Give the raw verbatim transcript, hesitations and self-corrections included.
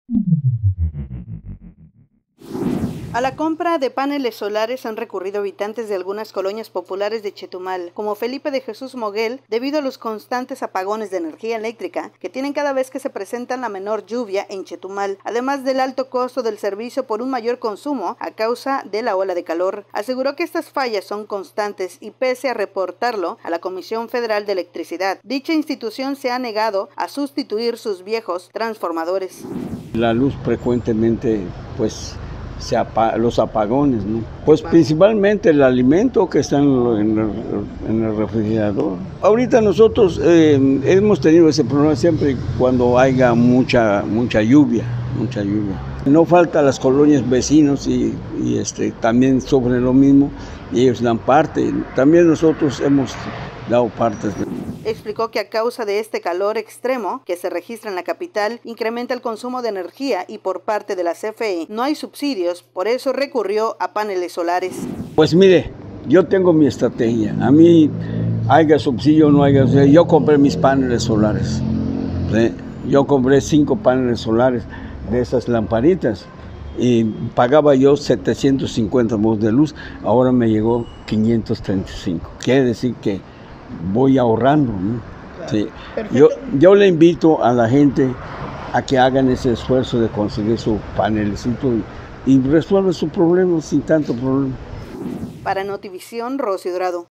A la compra de paneles solares han recurrido habitantes de algunas colonias populares de Chetumal, como Felipe de Jesús Moguel, debido a los constantes apagones de energía eléctrica que tienen cada vez que se presenta la menor lluvia en Chetumal, además del alto costo del servicio por un mayor consumo a causa de la ola de calor. Aseguró que estas fallas son constantes y pese a reportarlo a la Comisión Federal de Electricidad, dicha institución se ha negado a sustituir sus viejos transformadores. La luz frecuentemente, pues, Se apa los apagones, ¿no? Pues principalmente el alimento que está en, lo, en, el, en el refrigerador. Ahorita nosotros eh, hemos tenido ese problema siempre cuando haya mucha, mucha lluvia, mucha lluvia. No falta las colonias vecinos y, y este, también sufren lo mismo y ellos dan parte. También nosotros hemos dado partes. Explicó que a causa de este calor extremo que se registra en la capital, incrementa el consumo de energía y por parte de la C F E no hay subsidios, por eso recurrió a paneles solares. Pues mire, yo tengo mi estrategia. A mí, haya subsidio o no haya subsidio, yo compré mis paneles solares. ¿Sí? Yo compré cinco paneles solares de esas lamparitas y pagaba yo setecientos cincuenta voltios de luz, ahora me llegó quinientos treinta y cinco. Quiere decir que voy ahorrando, ¿no? Sí. Yo, yo le invito a la gente a que hagan ese esfuerzo de conseguir su panelecito y, y resuelvan su problema sin tanto problema. Para Notivisión, Rosy Dorado.